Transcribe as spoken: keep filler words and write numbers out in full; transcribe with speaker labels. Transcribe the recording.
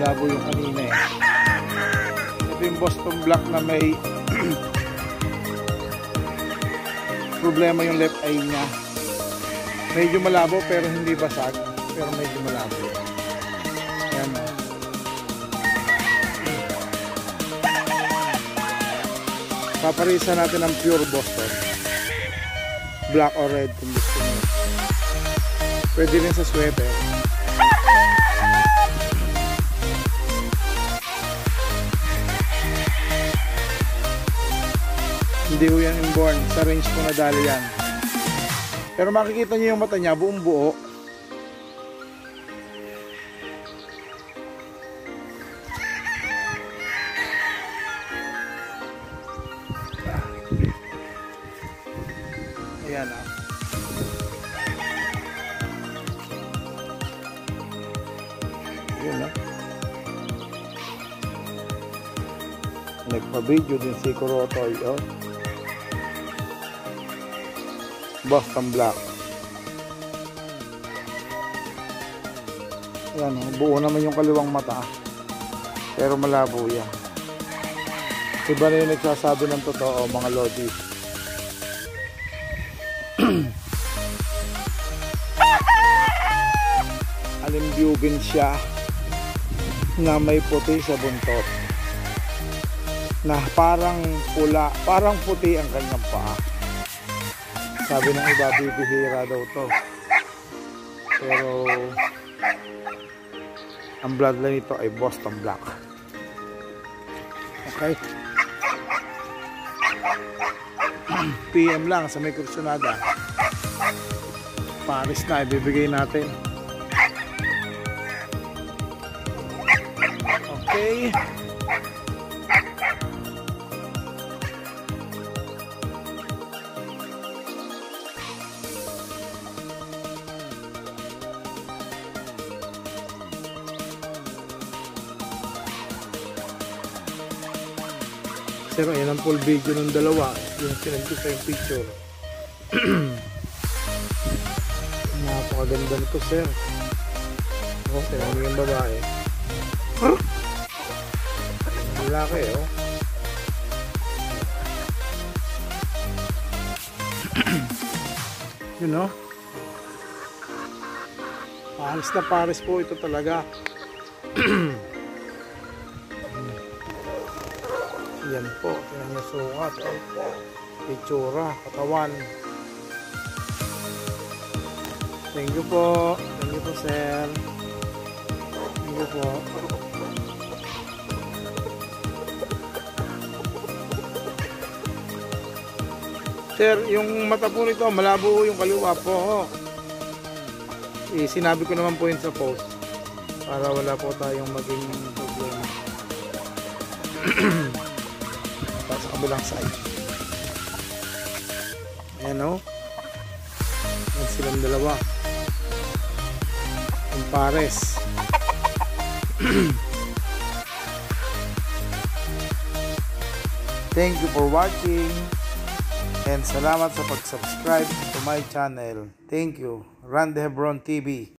Speaker 1: malabo yung kanina eh. Ito yung Boston Black na may problema yung left eye niya. Medyo malabo pero hindi basag, pero medyo malabo. Ayan o. Paparisa natin ang pure Boston Black or red kung gusto nyo. Pwede rin sa sweater. Hindi ko yan inborn. Sa range ko nadali yan. Pero makikita nyo yung mata niya, buong buo. Ayan ah. Ayan ah. Nagpa-video din si Kurotoy oh. Boston Black. Ayan oh, buo naman yung kaliwang mata. Pero malabo yan. Iba na yung nagsasabi ng totoo mga lodi. Alimbugin siya na may puti sa buntot. Na parang pula, parang puti ang kanyang paa. Sabi ng iba, bibihira daw to. Pero ang bloodline nito ay Boston Black. Okay. P M lang sa may kursunada. Paris na, ibibigay natin. Okay. Sir, ayan ang full video ng dalawa. Yung sinend ko sa yung picture. Napakaganda nito, sir. Oh, tinanong yung babae. Huh? Ang laki, oh. You know? Paris na Paris po ito talaga. Yan po, yan yung sukat, oh. Itsura, katawan. Thank you po. Thank you po, sir. Thank you po. Sir, yung mata po nito, malabo yung kaliwa po. Eh, sinabi ko naman po yun sa post para wala po tayong maging problema. Sa kabilang side. Ayan o. Ayan silang dalawa. Yung pares. Thank you for watching. And salamat sa pag-subscribe to my channel. Thank you. Randy Hebron T V.